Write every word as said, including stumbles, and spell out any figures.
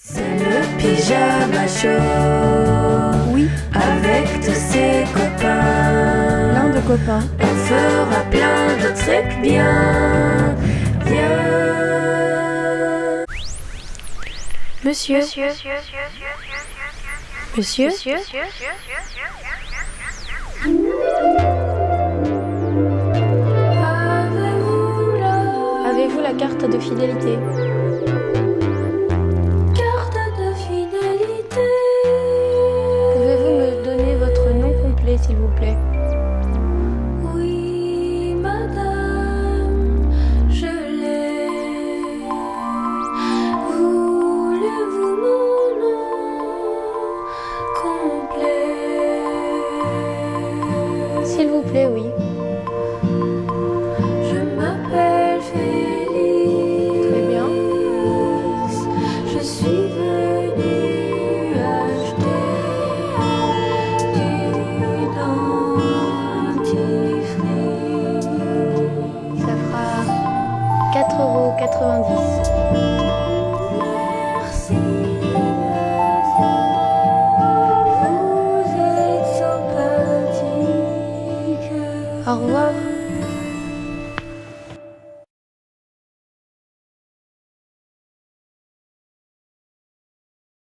C'est le pyjama show. Oui, avec tous ses copains. plein de copains. On fera plein de trucs bien, bien. Monsieur, Monsieur, monsieur, monsieur, avez-vous la carte de fidélité?